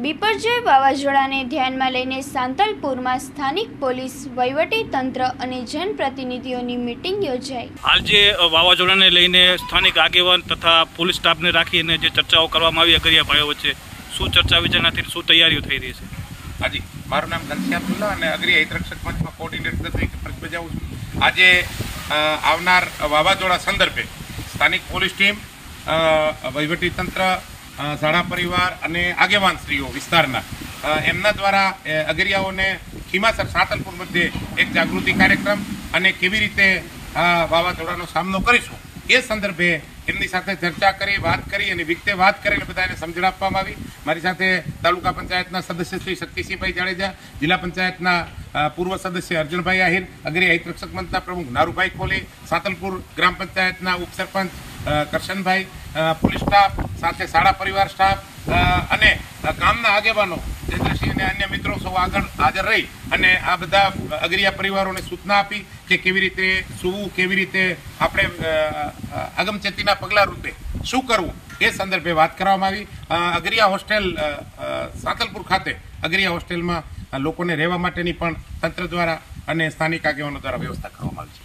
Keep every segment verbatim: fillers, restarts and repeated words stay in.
બિપરજોય વાવાઝોડાને ધ્યાનમાં લઈને સાંતલપુરમાં સ્થાનિક પોલીસ, વહીવટી તંત્ર અને જનપ્રતિનિધિઓની મીટિંગ યોજાઈ। આજે વાવાઝોડાને લઈને સ્થાનિક આગેવાન તથા પોલીસ સ્ટાફને રાખીને જે ચર્ચાઓ કરવામાં આવી અગરિયા ભાઈઓ વચ્ચે, શું ચર્ચા વિચારણાથી શું તૈયારીઓ થઈ રહી છે? હાજી, મારું નામ ઘનશ્યામ તુલ્લા અને અગરિયા હિતરક્ષક મંચમાં કોર્ડિનેટર તરીકે ફરજ બજાવું છું। આજે આવનાર વાવાઝોડા સંદર્ભે સ્થાનિક પોલીસ ટીમ, વહીવટી તંત્ર, શાળા પરિવાર અને આગેવાનશ્રીઓ વિસ્તારના એમના દ્વારા અગરિયાઓને ખીમાસર સાંતલપુર મધ્યે એક જાગૃતિ કાર્યક્રમ અને કેવી રીતે આ વાવાઝોડાનો સામનો કરીશું એ સંદર્ભે એમની સાથે ચર્ચા કરી, વાત કરી અને વિગતે વાત કરીને બધાને સમજણ આપવામાં આવી। મારી સાથે તાલુકા પંચાયતના સદસ્ય શ્રી શક્તિસિંહભાઈ જાડેજા, જિલ્લા પંચાયતના પૂર્વ સદસ્ય અર્જુનભાઈ આહિર, અગરિયા હિતરક્ષક મંચના પ્રમુખ નારુભાઈ કોલી, સાંતલપુર ગ્રામ પંચાયતના ઉપસરપંચ કરશનભાઈ, પોલીસ સ્ટાફ સાથે શાળા પરિવાર સ્ટાફ અને ગામના આગેવાનો ચંદ્રસિંહ અને અન્ય મિત્રો સૌ આગળ હાજર રહી અને આ બધા અગરિયા પરિવારોને સૂચના આપી કે કેવી રીતે સૂવું, કેવી રીતે આપણે અગમચેતીના પગલા રૂપે શું કરવું એ સંદર્ભે વાત કરવામાં આવી। અગરિયા હોસ્ટેલ સાંતલપુર ખાતે અગરિયા હોસ્ટેલમાં લોકોને રહેવા માટેની પણ તંત્ર દ્વારા અને સ્થાનિક આગેવાનો દ્વારા વ્યવસ્થા કરવામાં આવી છે।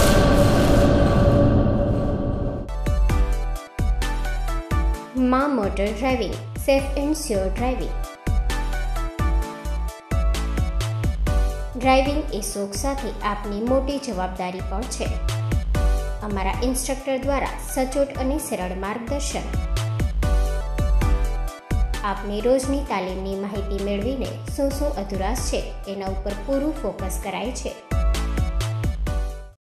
માં motor driving, safe and sure driving. Driving એ શોખ સાથે આપની મોટી જવાબદારી પણ છે। અમારા ઇન્સ્ટ્રક્ટર દ્વારા સચોટ અને સરળ માર્ગદર્શન, આપની રોજની તાલીમની માહિતી મેળવીને શું શું અધુરાશ છે એના ઉપર પૂરું ફોકસ કરાય છે।